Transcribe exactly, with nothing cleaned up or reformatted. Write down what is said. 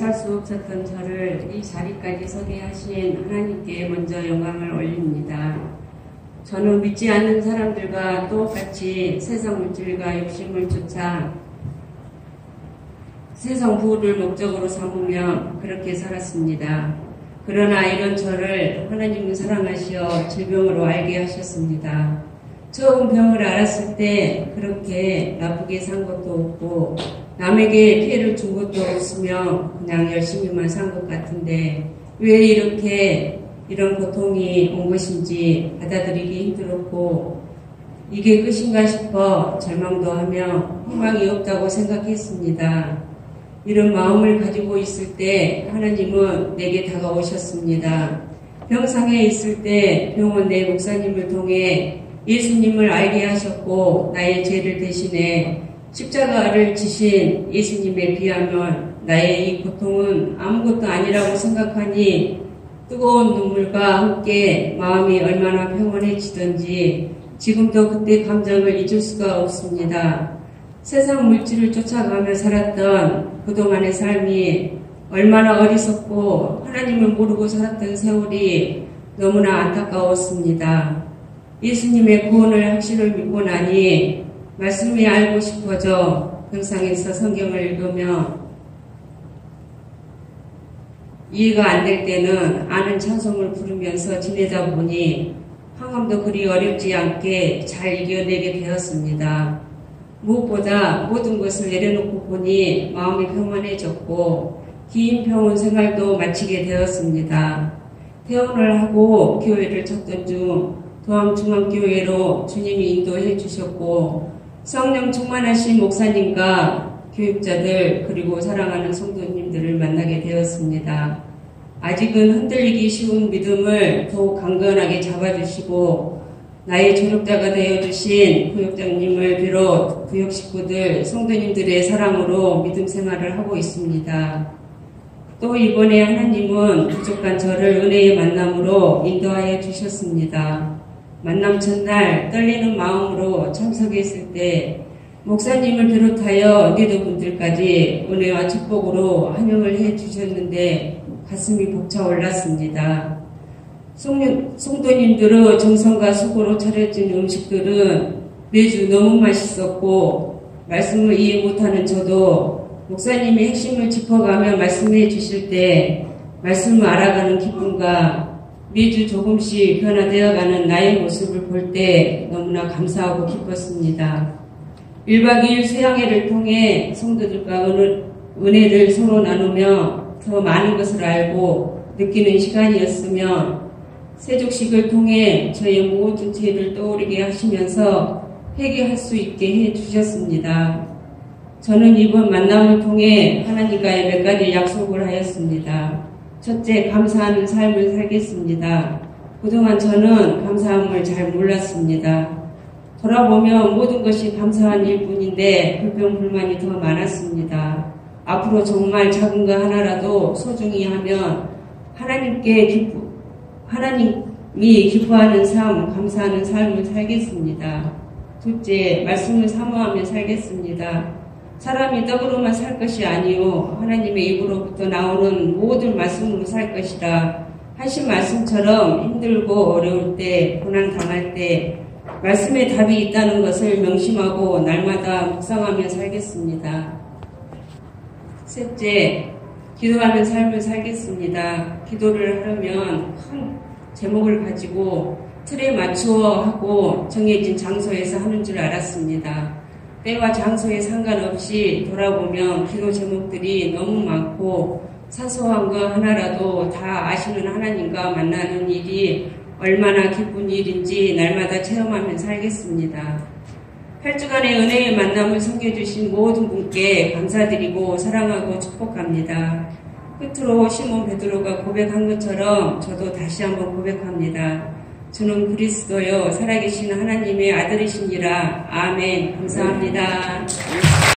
살 수 없었던 저를 이 자리까지 서게 하신 하나님께 먼저 영광을 올립니다. 저는 믿지 않는 사람들과 똑같이 세상 물질과 욕심을 쫓아 세상 부를 목적으로 삼으며 그렇게 살았습니다. 그러나 이런 저를 하나님은 사랑하시어 질병으로 알게 하셨습니다. 처음 병을 알았을 때 그렇게 나쁘게 산 것도 없고 남에게 피해를 준 것도 없으며 그냥 열심히만 산 것 같은데 왜 이렇게 이런 고통이 온 것인지 받아들이기 힘들었고 이게 끝인가 싶어 절망도 하며 희망이 없다고 생각했습니다. 이런 마음을 가지고 있을 때 하나님은 내게 다가오셨습니다. 병상에 있을 때 병원 내 목사님을 통해 예수님을 알게 하셨고 나의 죄를 대신해 십자가를 지신 예수님에 비하면 나의 이 고통은 아무것도 아니라고 생각하니 뜨거운 눈물과 함께 마음이 얼마나 평온해지던지 지금도 그때 감정을 잊을 수가 없습니다. 세상 물질을 쫓아가며 살았던 그동안의 삶이 얼마나 어리석고 하나님을 모르고 살았던 세월이 너무나 안타까웠습니다. 예수님의 구원을 확신을 믿고 나니 말씀이 알고 싶어져 병상에서 성경을 읽으며 이해가 안 될 때는 아는 찬송을 부르면서 지내다 보니 항암도 그리 어렵지 않게 잘 이겨내게 되었습니다. 무엇보다 모든 것을 내려놓고 보니 마음이 평안해졌고 긴 병원 생활도 마치게 되었습니다. 퇴원을 하고 교회를 찾던 중 도암중앙교회로 주님이 인도해 주셨고 성령 충만하신 목사님과 교육자들 그리고 사랑하는 성도님들을 만나게 되었습니다. 아직은 흔들리기 쉬운 믿음을 더욱 강건하게 잡아주시고 나의 조력자가 되어주신 구역장님을 비롯 구역 식구들, 성도님들의 사랑으로 믿음 생활을 하고 있습니다. 또 이번에 하나님은 부족한 저를 은혜의 만남으로 인도하여 주셨습니다. 만남 첫날 떨리는 마음으로 참석했을 때 목사님을 비롯하여 리더분들까지 은혜와 축복으로 환영을 해 주셨는데 가슴이 벅차올랐습니다. 성도님들의 정성과 수고로 차려진 음식들은 매주 너무 맛있었고 말씀을 이해 못하는 저도 목사님이 핵심을 짚어가며 말씀해 주실 때 말씀을 알아가는 기쁨과 매주 조금씩 변화되어가는 나의 모습을 볼 때 너무나 감사하고 기뻤습니다. 일박 이일 수양회를 통해 성도들과 은혜를 서로 나누며 더 많은 것을 알고 느끼는 시간이었으며 세족식을 통해 저의 모든 죄를 떠오르게 하시면서 회개할 수 있게 해주셨습니다. 저는 이번 만남을 통해 하나님과의 몇 가지 약속을 하였습니다. 첫째, 감사하는 삶을 살겠습니다. 그동안 저는 감사함을 잘 몰랐습니다. 돌아보면 모든 것이 감사한 일뿐인데 불평불만이 더 많았습니다. 앞으로 정말 작은 거 하나라도 소중히 하면 하나님께 기쁘, 하나님이 기뻐하는 삶, 감사하는 삶을 살겠습니다. 둘째, 말씀을 사모하며 살겠습니다. 사람이 떡으로만 살 것이 아니요 하나님의 입으로부터 나오는 모든 말씀으로 살 것이라 하신 말씀처럼 힘들고 어려울 때, 고난당할 때 말씀에 답이 있다는 것을 명심하고 날마다 묵상하며 살겠습니다. 셋째, 기도하는 삶을 살겠습니다. 기도를 하려면 큰 제목을 가지고 틀에 맞추어 하고 정해진 장소에서 하는 줄 알았습니다. 때와 장소에 상관없이 돌아보면 기도 제목들이 너무 많고 사소한 거 하나라도 다 아시는 하나님과 만나는 일이 얼마나 기쁜 일인지 날마다 체험하며 살겠습니다. 팔 주간의 은혜의 만남을 섬겨주신 모든 분께 감사드리고 사랑하고 축복합니다. 끝으로 시몬 베드로가 고백한 것처럼 저도 다시 한번 고백합니다. 주는 그리스도요 살아계신 하나님의 아들이시니라. 아멘. 감사합니다.